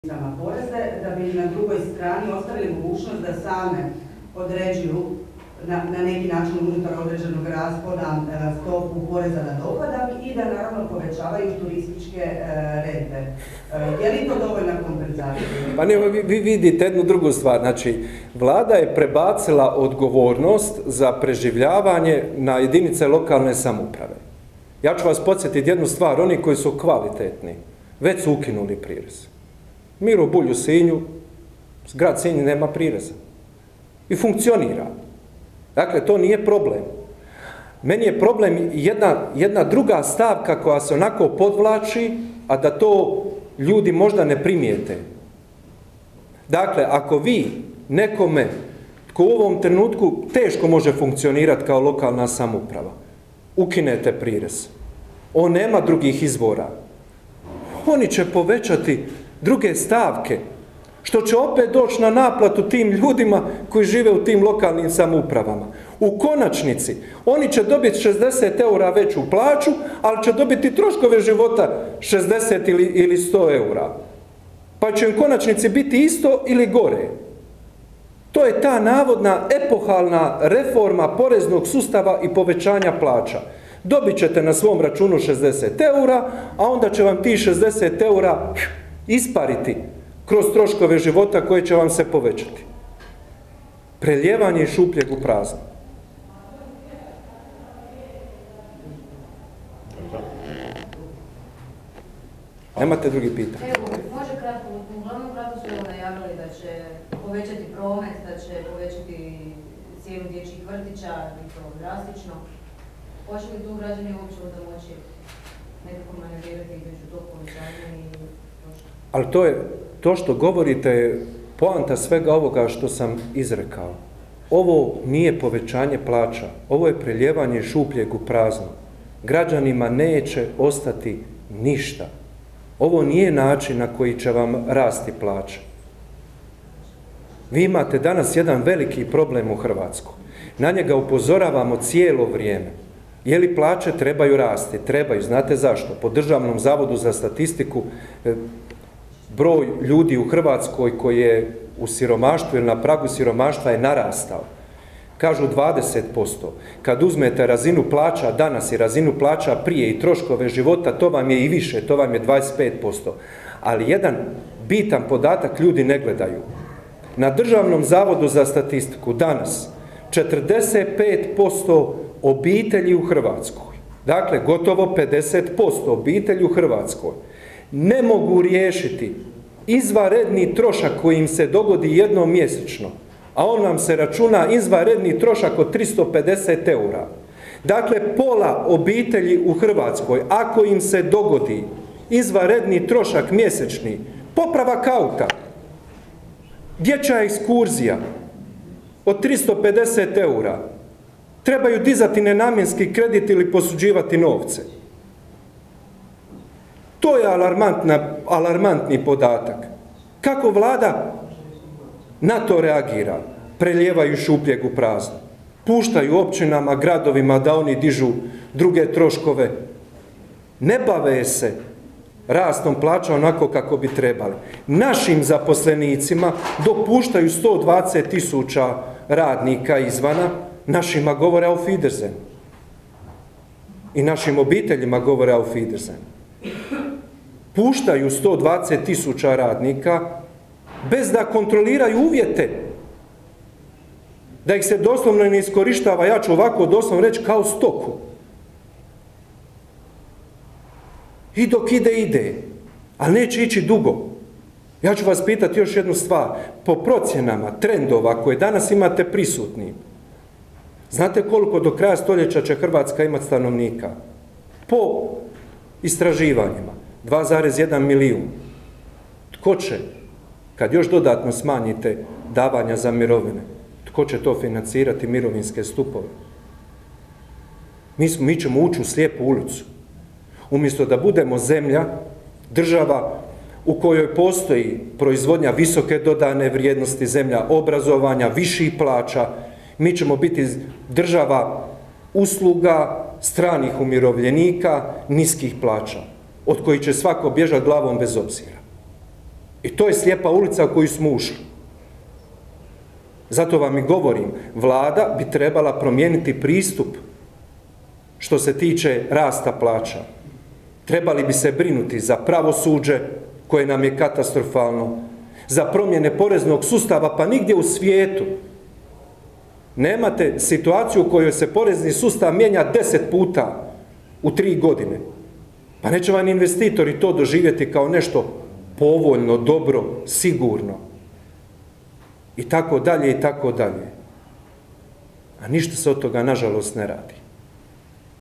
poreze, da bi na drugoj strani ostavili mogućnost da same određuju na neki način unutar određenog raspona stopu poreza na dohodak i da naravno povećavaju turističke rente. Je li to dovoljna kompenzacija? Pa ne, vi vidite jednu drugu stvar. Znači, vlada je prebacila odgovornost za preživljavanje na jedinice lokalne samouprave. Ja ću vas podsjetiti jednu stvar, oni koji su kvalitetni, već su ukinuli prirez. Miro Bulj u Sinju, grad Sinj nema prireza. I funkcionira. Dakle, to nije problem. Meni je problem jedna druga stavka koja se onako podvlači, a da to ljudi možda ne primijete. Dakle, ako vi nekome tko u ovom trenutku teško može funkcionirati kao lokalna samouprava, ukinete prirez, on nema drugih izvora, oni će povećati druge stavke, što će opet doći na naplatu tim ljudima koji žive u tim lokalnim samoupravama. U konačnici, oni će dobiti 60 eura veću plaću, ali će dobiti troškove života 60 ili 100 eura. Pa će im konačnici biti isto ili gore. To je ta navodna epohalna reforma poreznog sustava i povećanja plaća. Dobit ćete na svom računu 60 eura, a onda će vam ti 60 eura ispariti kroz troškove života koje će vam se povećati. Prelijevanje iz šupljeg u prazno. Nemate drugi pitanja? Evo, može kratko, uglavnom kratko su evo najavili da će povećati promet, da će povećati cijenu dječjih vrtića i to drastično. Hoće li tu građani uopće onda moći nekako manevrirati između tog povećanja i troška? Ali to je, to što govorite je poanta svega ovoga što sam izrekao. Ovo nije povećanje plaća, ovo je prelijevanje šupljeg u prazno. Građanima neće ostati ništa. Ovo nije način na koji će vam rasti plaća. Vi imate danas jedan veliki problem u Hrvatskoj. Na njega upozoravamo cijelo vrijeme. Je li plaće trebaju rasti? Trebaju. Znate zašto? Po Državnom zavodu za statistiku broj ljudi u Hrvatskoj koji je u siromaštvu ili na pragu siromaštva je narastao. Kažu 20%. Kad uzmete razinu plaća danas i razinu plaća prije i troškove života, to vam je i više, to vam je 25%. Ali jedan bitan podatak ljudi ne gledaju. Na Državnom zavodu za statistiku danas 45% obitelji u Hrvatskoj, dakle gotovo 50% obitelji u Hrvatskoj, ne mogu riješiti izvanredni trošak koji im se dogodi jednom mjesečno, a on vam se računa izvanredni trošak od 350 eura. Dakle, pola obitelji u Hrvatskoj, ako im se dogodi izvanredni trošak mjesečni, popravak auta, dječja ekskurzija od 350 eura, trebaju dizati nenamjenski kredit ili posuđivati novce. To je alarmantni podatak. Kako vlada na to reagira? Prelijevaju šupljeg u prazno. Puštaju općinama, gradovima da oni dižu druge troškove. Ne bave se rastom plaća onako kako bi trebali. Našim zaposlenicima dopuštaju 120.000 radnika izvana, našima govore auf Wiedersehen. I našim obiteljima govore auf Wiedersehen. Puštaju 120.000 radnika bez da kontroliraju uvjete. Da ih se doslovno ne iskorištava, ja ću ovako doslovno reći, kao stoku. I dok ide. Ali neće ići dugo. Ja ću vas pitati još jednu stvar. Po procjenama trendova koje danas imate prisutni, znate koliko do kraja stoljeća će Hrvatska imati stanovnika? Po istraživanjima 2,1 milijun. Tko će, kad još dodatno smanjite davanja za mirovine, tko će to financirati mirovinske stupove? Mi ćemo ući u slijepu ulicu. Umjesto da budemo zemlja, država u kojoj postoji proizvodnja visoke dodane vrijednosti, zemlja obrazovanja, viših plaća, mi ćemo biti država usluga, stranih umirovljenika, niskih plaća, od kojih će svako bježati glavom bez obzira. I to je slijepa ulica u koju smo ušli. Zato vam i govorim, vlada bi trebala promijeniti pristup što se tiče rasta plaća. Trebali bi se brinuti za pravosuđe, koje nam je katastrofalno, za promjene poreznog sustava, pa nigdje u svijetu nemate situaciju u kojoj se porezni sustav mijenja 10 puta u 3 godine. Pa neće vam investitori to doživjeti kao nešto povoljno, dobro, sigurno. I tako dalje, i tako dalje. A ništa se od toga, nažalost, ne radi.